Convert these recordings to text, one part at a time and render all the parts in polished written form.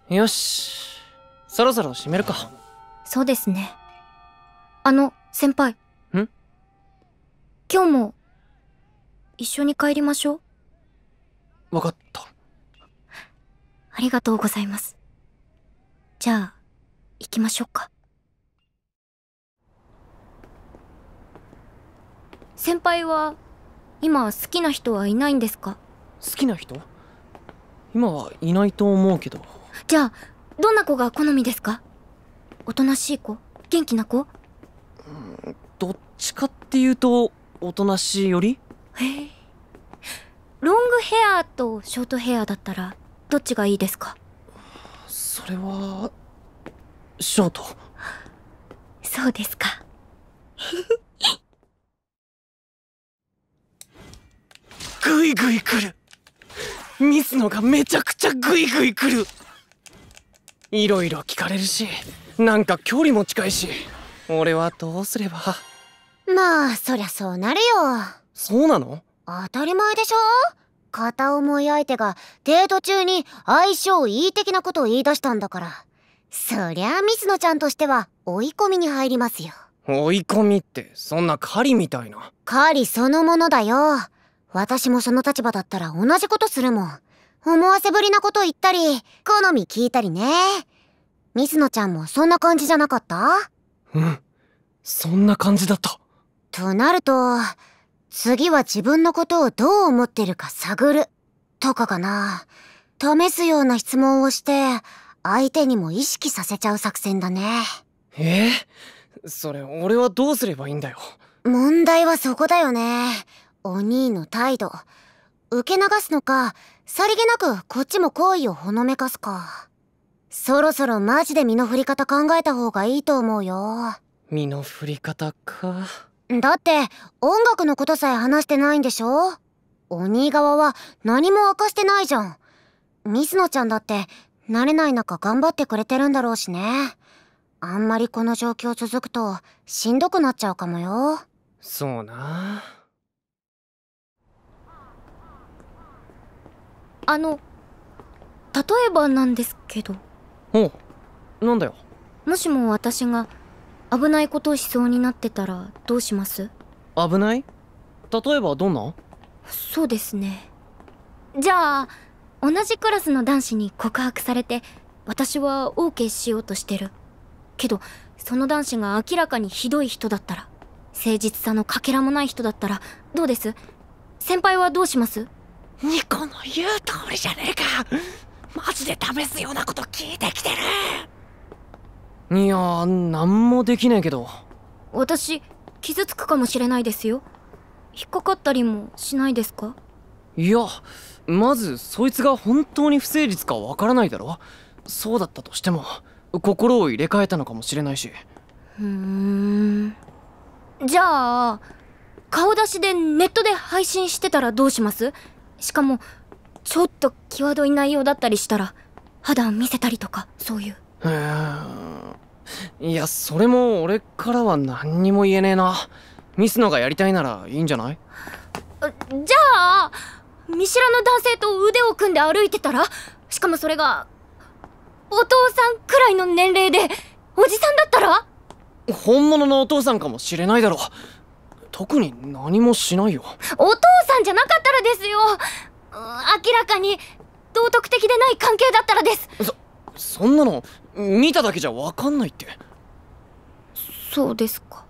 よし、そろそろ閉めるか。 そうですね。先輩。 ん？ 今日も一緒に帰りましょう。 わかった。 ありがとうございます。じゃあ行きましょうか。先輩は今好きな人はいないんですか？ 好きな人？今はいないと思うけど。 じゃあどんな子が好みですか？おとなしい子？元気な子？ どっちかっていうとおとなしいより。 へえ。ロングヘアとショートヘアだったらどっちがいいですか？ それはショート。 そうですか。 グイグイ来る。ミスのがめちゃくちゃグイグイ来る。いろいろ聞かれるし、なんか距離も近いし、俺はどうすれば。 まあそりゃそうなるよ。 そうなの？ 当たり前でしょ。片思い相手がデート中に相性いい的なことを言い出したんだから、そりゃ水野ちゃんとしては追い込みに入りますよ。 追い込みってそんな狩りみたいな。 狩りそのものだよ。私もその立場だったら同じことするもん。思わせぶりなこと言ったり好み聞いたりね。水野ちゃんもそんな感じじゃなかった？ うん、そんな感じだった。 となると次は自分のことをどう思ってるか探るとかかな。試すような質問をして相手にも意識させちゃう作戦だね。 それ俺はどうすればいいんだよ。 問題はそこだよね。お兄の態度受け流すのか、さりげなくこっちも好意をほのめかすか。そろそろマジで身の振り方考えた方がいいと思うよ。 身の振り方か。 だって音楽のことさえ話してないんでしょ。お兄側は何も明かしてないじゃん。水野ちゃんだって慣れない中頑張ってくれてるんだろうしね。あんまりこの状況続くとしんどくなっちゃうかもよ。 そうな。 例えばなんですけど。 おう、なんだよ。 もしも私が危ないことをしそうになってたらどうします？ 危ない？例えばどんな？ そうですね。じゃあ同じクラスの男子に告白されて私は OK しようとしてるけど、その男子が明らかにひどい人だったら、誠実さのかけらもない人だったらどうです？先輩はどうします？ ニコの言う通りじゃねえか。マジで試すようなこと聞いてきてる。いやー、なんもできねえけど。 私傷つくかもしれないですよ。引っかかったりもしないですか？ いや、まずそいつが本当に不誠実かわからないだろ。そうだったとしても心を入れ替えたのかもしれないし。 じゃあ顔出しでネットで配信してたらどうします？しかもちょっと際どい内容だったりしたら肌見せたりとか、そういう。 いや、それも俺からは何にも言えねえな。ミスノがやりたいならいいんじゃない？ じゃあ見知らぬ男性と腕を組んで歩いてたら、しかもそれがお父さんくらいの年齢でおじさんだったら？ 本物のお父さんかもしれないだろ。特に何もしないよ。 お父さんじゃなかったらですよ。明らかに道徳的でない関係だったらです。 そんなの見ただけじゃ分かんないって。 そうですか。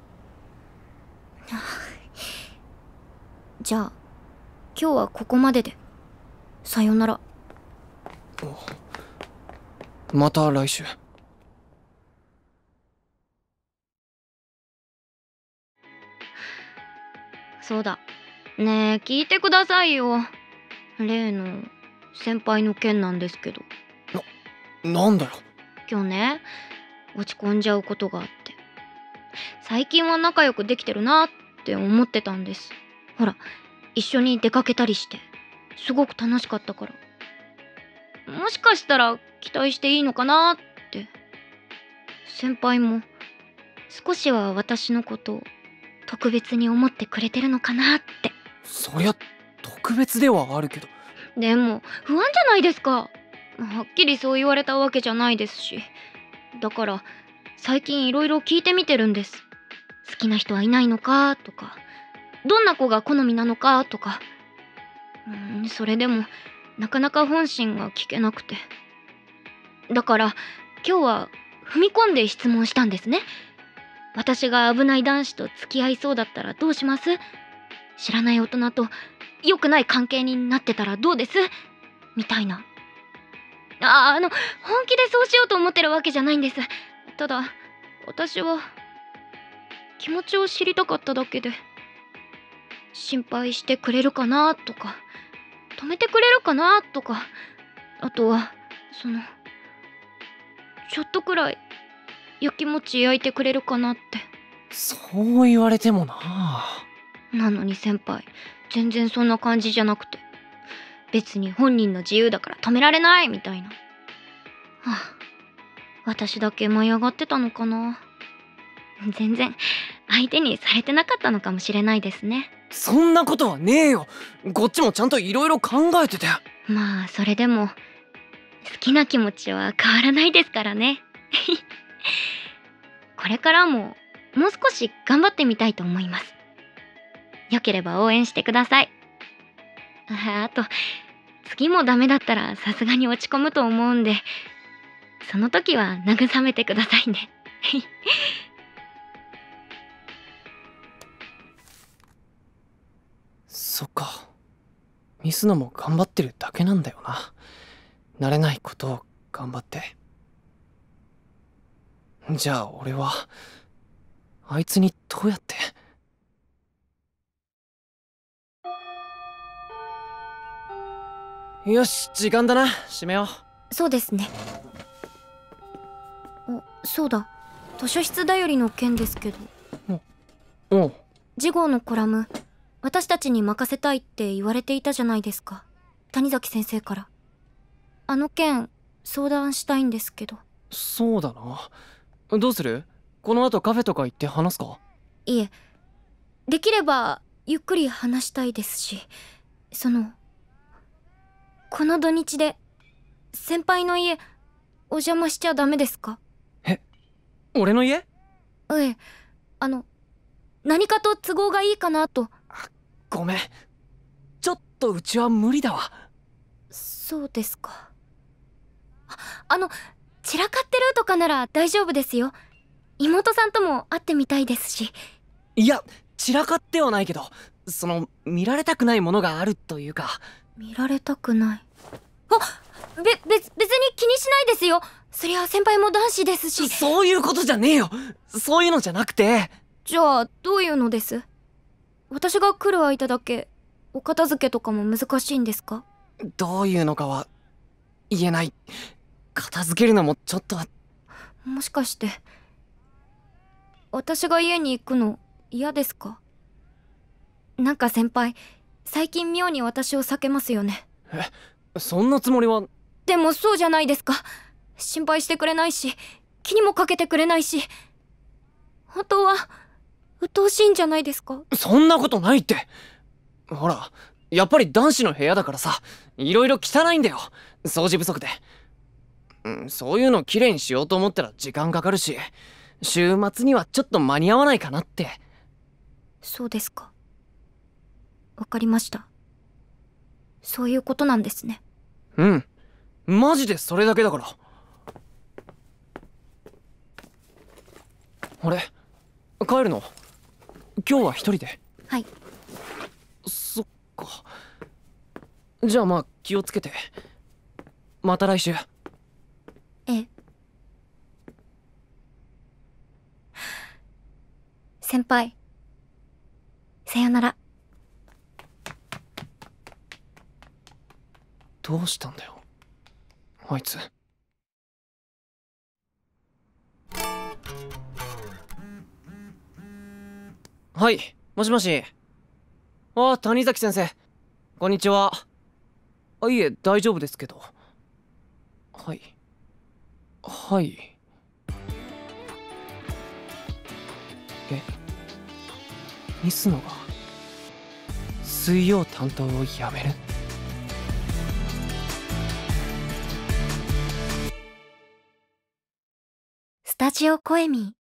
じゃあ今日はここまでで。さよなら。 また来週。 そうだねえ、聞いてくださいよ。例の先輩の件なんですけど。 なんだよ。 今日ね、落ち込んじゃうことがあって、最近は仲良くできてるなって思ってたんです。ほら、一緒に出かけたりしてすごく楽しかったから、もしかしたら期待していいのかなって。先輩も少しは私のことを特別に思ってくれてるのかなって。 そりゃ特別ではあるけど。 でも不安じゃないですか。 はっきりそう言われたわけじゃないですし。だから最近いろいろ聞いてみてるんです。好きな人はいないのかとか、どんな子が好みなのかとか。それでもなかなか本心が聞けなくて。だから今日は踏み込んで質問したんですね。私が危ない男子と付き合いそうだったらどうします？知らない大人と良くない関係になってたらどうです？みたいな。本気でそうしようと思ってるわけじゃないんです。ただ私は気持ちを知りたかっただけで、心配してくれるかなとか、止めてくれるかなとか、あとはちょっとくらいやきもち焼いてくれるかなって。 そう言われてもな。 なのに先輩、全然そんな感じじゃなくて、別に本人の自由だから止められないみたいな。私だけ舞い上がってたのかな。全然相手にされてなかったのかもしれないですね。 そんなことはねえよ。こっちもちゃんといろいろ考えてて。 まあそれでも好きな気持ちは変わらないですからね。これからももう少し頑張ってみたいと思います。よければ応援してください。あと次もダメだったらさすがに落ち込むと思うんで、その時は慰めてくださいね。 そっか。ミスノも頑張ってるだけなんだよな。慣れないことを頑張って。じゃあ俺はあいつにどうやって。よし、時間だな。閉めよう。そうですね。そうだ、図書室だよりの件ですけど。 おう。 次号のコラム、私たちに任せたいって言われていたじゃないですか、谷崎先生から。あの件相談したいんですけど。 そうだな。どうする？この後カフェとか行って話すか？ いえ、できればゆっくり話したいですし、この土日で先輩の家お邪魔しちゃダメですか？ え、俺の家？ ええ、何かと都合がいいかなと。 ごめん、ちょっとうちは無理だわ。 そうですか。散らかってるとかなら大丈夫ですよ。妹さんとも会ってみたいですし。 いや、散らかってはないけど、見られたくないものがあるというか。 見られたくない？別に気にしないですよ。そりゃ先輩も男子ですし。 そういうことじゃねえよ。そういうのじゃなくて。 じゃあどういうのです？私が来る間だけお片付けとかも難しいんですか？ どういうのかは言えない。片付けるのもちょっとは。 もしかして私が家に行くの嫌ですか？なんか先輩、最近妙に私を避けますよね。 そんなつもりは。 でもそうじゃないですか。心配してくれないし、気にもかけてくれないし、本当は鬱陶しいんじゃないですか？ そんなことないって。ほら、やっぱり男子の部屋だからさ、いろいろ汚いんだよ、掃除不足で。そういうのきれいにしようと思ったら時間かかるし、週末にはちょっと間に合わないかなって。 そうですか。わかりました。そういうことなんですね。 うん、マジでそれだけだから。あれ、帰るの？今日は一人で？ はい。 そっか。じゃあまあ気をつけて。また来週。 ええ。先輩、さよなら。 どうしたんだよ、あいつ。はい、もしもし。あ、谷崎先生、こんにちは。いえ、大丈夫ですけど。はいはい。ミスノが水曜担当を辞める？ スタジオコエミ